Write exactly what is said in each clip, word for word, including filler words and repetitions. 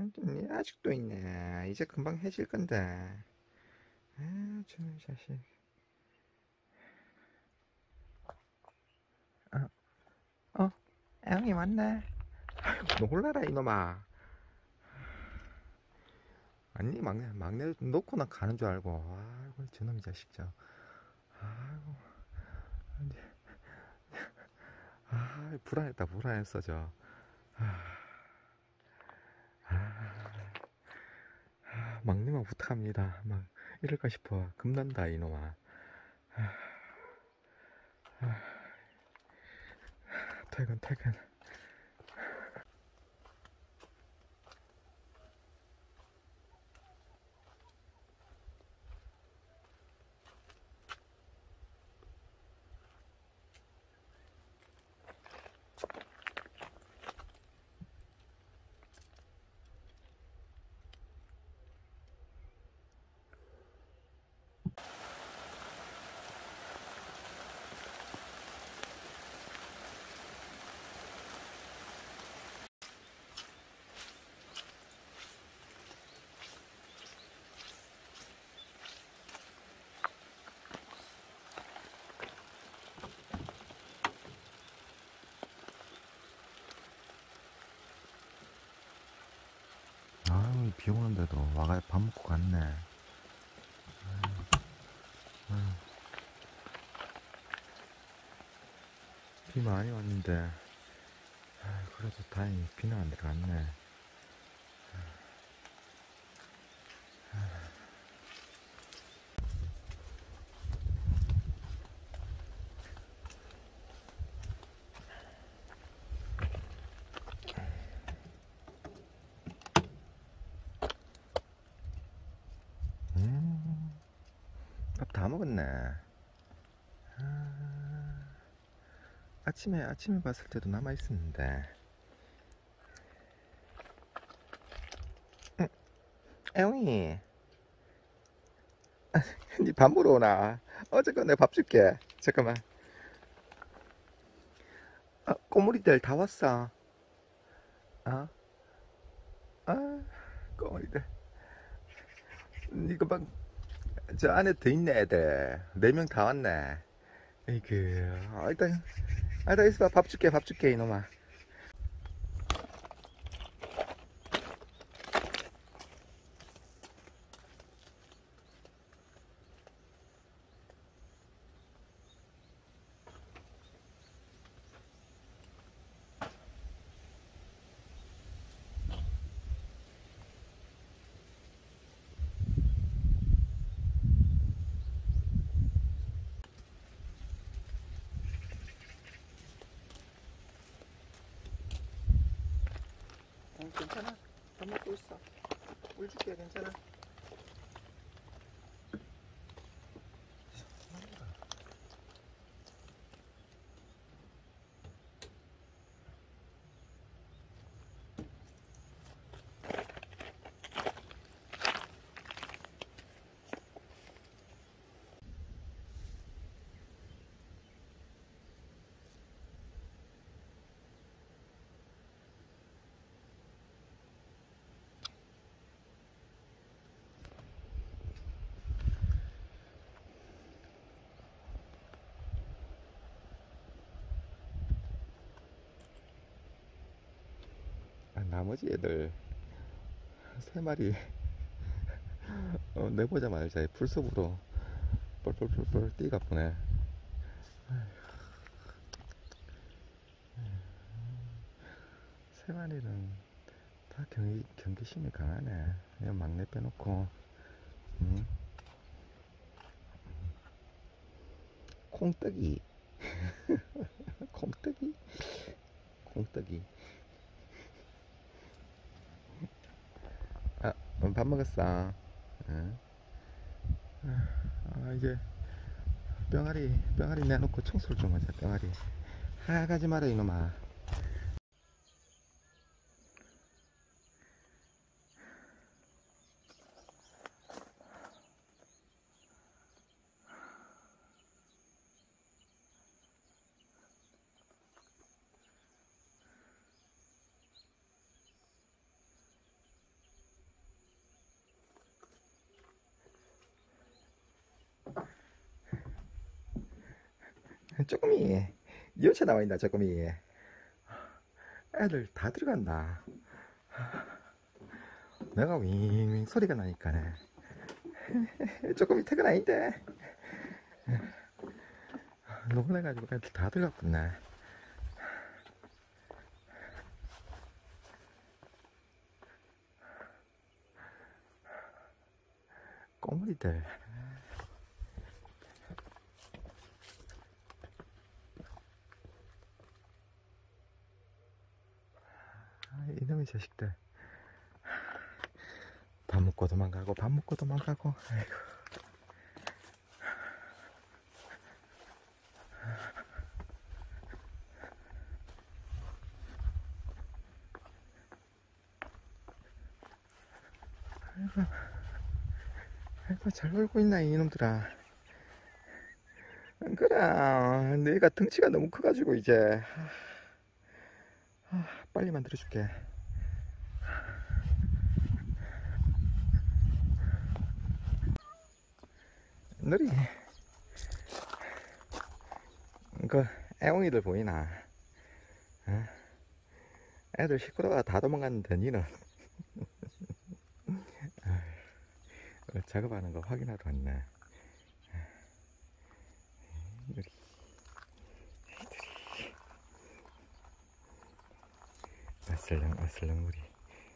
아직도 있네. 이제 금방 해질 건데. 아, 저놈 자식. 어, 어, 애영이 왔네. 아이고, 놀라라, 이놈아. 아니, 막내, 막내 놓고나 가는 줄 알고. 아이고, 저놈 자식, 저. 아이고, 아, 불안했다, 불안했어, 저. 아, 막내만 부탁합니다. 막, 이럴까 싶어. 겁난다, 이놈아. 퇴근, 퇴근. 아유, 비 오는데도 와가 밥 먹고 갔네. 비 많이 왔는데, 아, 그래도 다행히 비는 안 들어갔네. 음, 밥 다 먹었네. 아침에, 아침에 봤을 때도 남아있었는데. 응, 애용이, 니 밥 먹으러 오나? 어쨌건 내가 밥 줄게. 잠깐만. 아, 꼬물이들 다 왔어. 아, 아, 꼬물이들. 니가 방, 저 안에 더 있네, 애들. 네 명 다 왔네. 이그, 아, 일단, 아, 일단 있어봐. 밥 줄게, 밥 줄게, 이놈아. 어, 괜찮아. 밥 먹고 있어. 물 줄게, 괜찮아. 아, 나머지 애들 세 마리 어, 내보자마자 풀숲으로 뻘뻘뻘뻘 뛰가 보네. 세 마리는 다 경기, 경계심이 강하네. 그냥 막내 빼놓고. 음. 콩떡이. 콩떡이. 콩떡이. 아, 어, 밥 먹었어. 응? 아, 이제 병아리 병아리 내놓고 청소를 좀 하자. 병아리 하가지 마라, 이놈아. 조금이 여체 나와 있나 조금이. 애들 다 들어간다. 내가 윙윙 소리가 나니까네. 조금이 퇴근 아닌데. 놀래가지고 애들 다 들어갔구나. 꼬물이들. 아, 이놈의 자식들. 밥 먹고 도망가고 밥 먹고 도망가고. 아이고. 아이고. 아이고, 잘 놀고 있나 이놈들아. 그래, 내가 덩치가 너무 커가지고 이제 아, 빨리 만들어줄게. 너리 그 애옹이들 보이나? 어? 애들 시끄러워 다 도망갔는데 니는 어, 작업하는 거 확인하러 왔네. 너리 어슬렁 어슬렁 우리.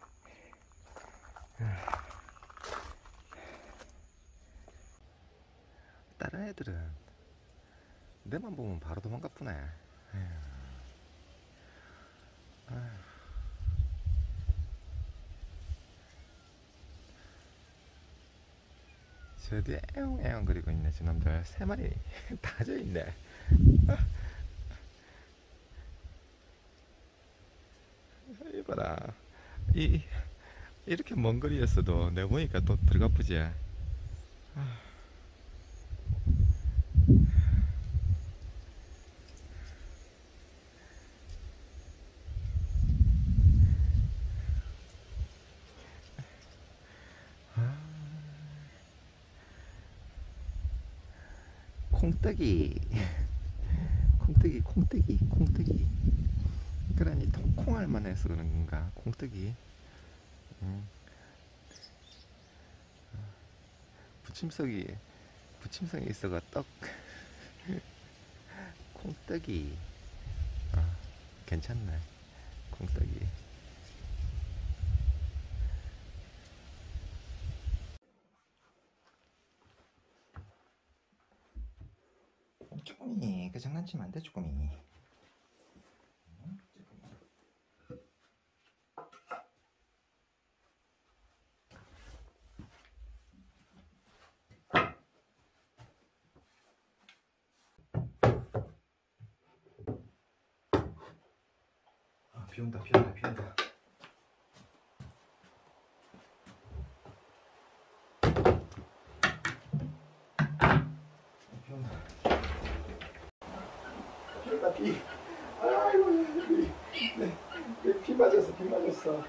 다른 애들은 내만 보면 바로 도망가쁘네. 저 뒤에 애용애용 그리고 있네. 저놈들 세 마리 다 져있네. 이봐라, 이 이렇게 먼 거리였어도 내 보니까 또 들어가쁘지. 콩떡이 콩떡이 콩떡이 콩떡이. 그러니 콩알만 해서 그런 건가 콩떡이. 음. 부침성이 부침성이 있어가 떡. 콩떡이. 어, 괜찮네 콩떡이. 쪼꼬미 그 장난치면 안돼 쪼꼬미. 아, 비온다 비온다 비온다. 비온다 비온다 비. 아이고 네, 네, 비 맞았어 비 맞았어.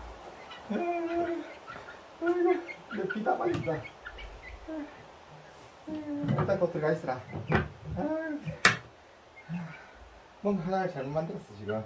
아이고 내 비 다 맞았다. 일단 또 들어가 있으라. 뭔가 하나를 잘못 만들었어 지금.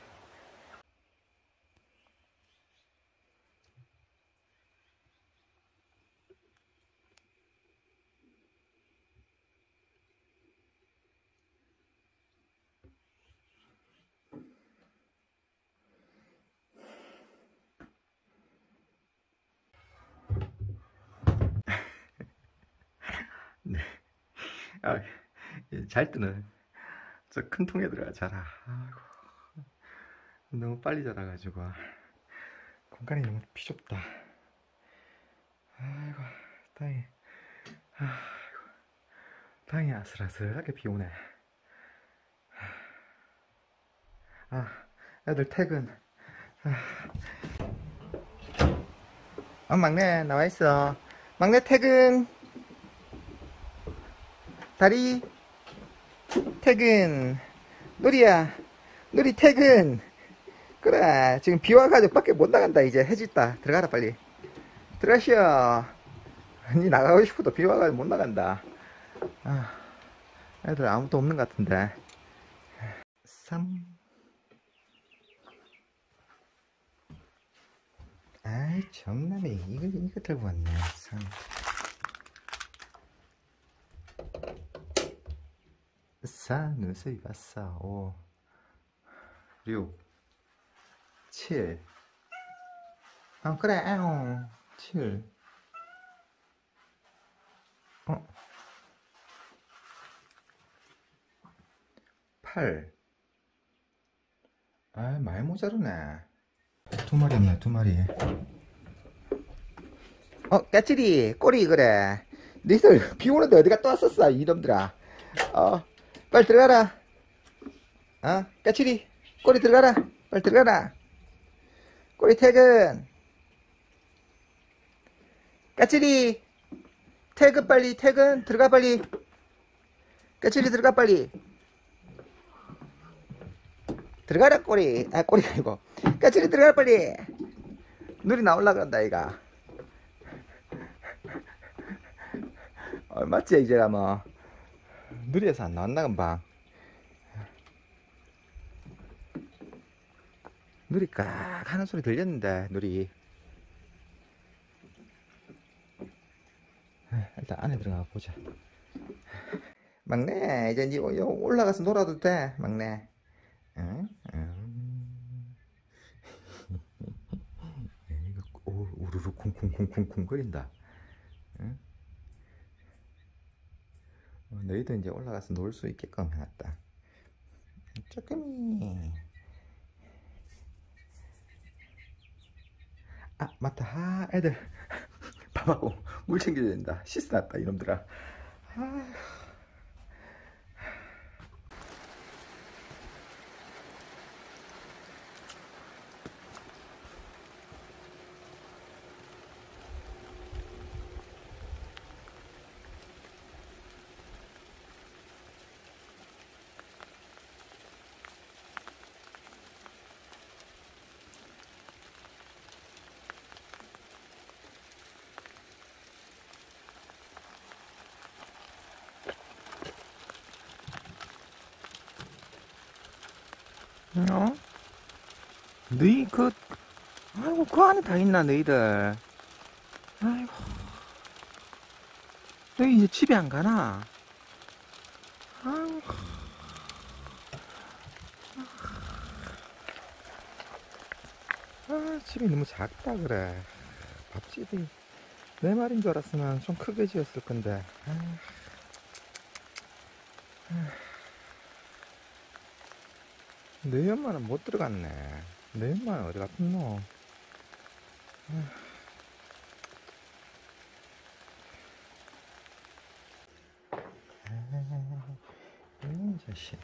네. 아, 잘 뜨는 저 큰 통에 들어가 자라. 아이고, 너무 빨리 자라가지고 공간이 너무 비좁다. 아이고 다행히. 아이고, 다행히 아슬아슬하게 비 오네. 아, 애들 퇴근. 어, 막내 나와 있어. 막내 퇴근. 다리 퇴근. 누리야, 누리 퇴근. 그래, 지금 비 와가지고 밖에 못 나간다. 이제 해졌다. 들어가라 빨리. 들어가시오. 니 나가고 싶어도 비 와가지고 못 나간다. 아, 애들 아무도 없는 것 같은데. 삼. 아이, 정남이 이거, 이거 들고 왔네. 삼. 사, 눈썹이 봤어. 오. 육. 칠. 어, 그래, 어. 칠. 어. 팔. 아, 많이 모자르네. 두 마리 없네, 두 마리. 어, 까칠이, 꼬리, 그래. 니들, 비 오는데 어디 갔다 왔었어, 이놈들아. 어, 빨리 들어가라. 어, 까칠이, 꼬리 들어가라. 빨리 들어가라. 꼬리 퇴근. 까칠이, 퇴근 빨리, 퇴근. 들어가 빨리. 까칠이 들어가 빨리. 들어가라, 꼬리. 아, 꼬리가 아니고. 까칠이 들어가라 빨리. 눈이 나올라 그런다, 이가. 어, 맞지, 이제라, 뭐. 누리에서 안 나왔나, 금방. 누리 깍 하는 소리 들렸는데, 누리. 일단 안에 들어가 보자. 막내, 이제 니 올라가서 놀아도 돼, 막내. 응? 응. 오, 우르르 쿵쿵쿵쿵쿵 거린다. 응? 어, 너희도 이제 올라가서 놀 수 있게끔 해놨다. 쪼끔이. 아, 맞다. 아, 애들 밥하고 물 챙겨야 된다. 씻어놨다, 이놈들아. 아. 어? 너희 그 아이고 그 안에 다 있나 너희들. 아이고 너희 이제 집에 안 가나? 아이고 아 집이 너무 작다 그래. 밥집이 내 말인 줄 알았으면 좀 크게 지었을 건데. 아, 너희 엄마는 못 들어갔네. 너희 엄마는 어디 갔노? 이 자식.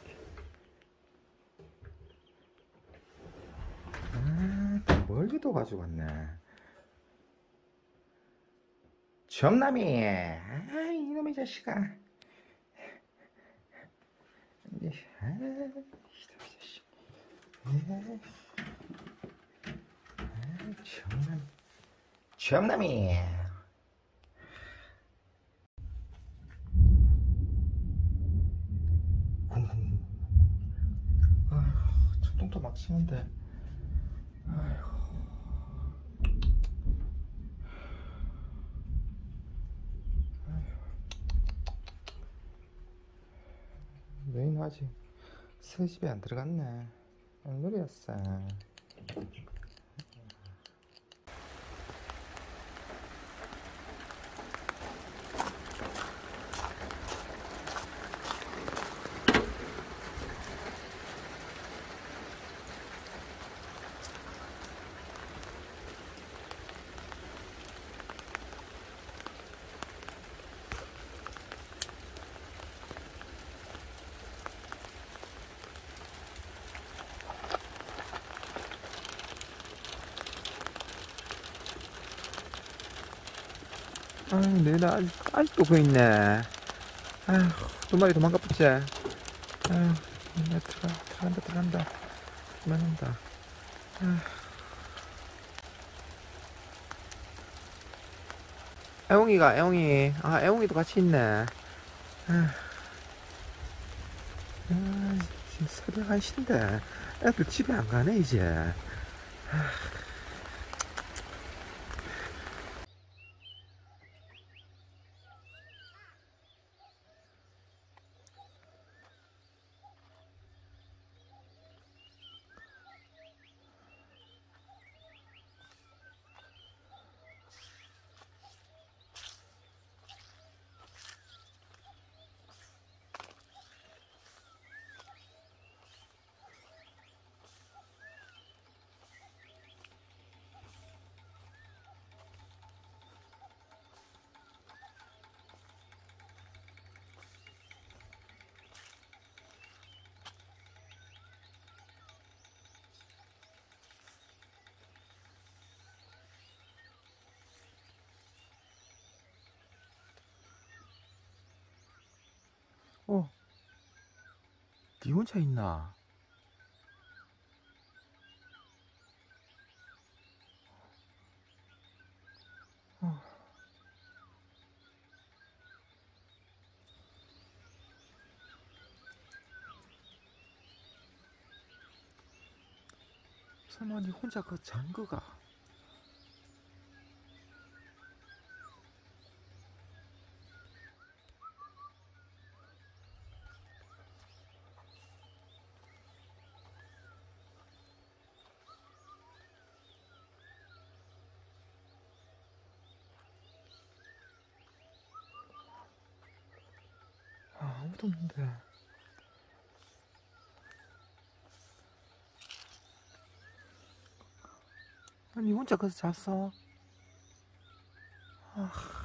아, 또 멀리도 가지고 왔네. 정남이. 아, 이놈의 자식아. 아, 이놈의 자식. 아, 정남. 정남이. 아휴, 천둥도 막 치는데. 아휴. 너희는 아직 새 집에 안 들어갔네. 엉놀이였어. 아유, 내일 아직, 아직도 그 있네. 아휴, 두 마리 도망가 붙지. 아휴, 내 들어가, 들어간다, 들어간다. 그만한다. 아휴. 애옹이가, 애옹이. 아, 애옹이도 같이 있네. 아휴. 아, 지금 새벽 한 시인데 애들 집에 안 가네 이제. 어, 니 혼자 있나? 어. 설마 니 혼자 그 장거가? 아, 아무도 없는데. 아니 혼자 거기서 잤어? 아.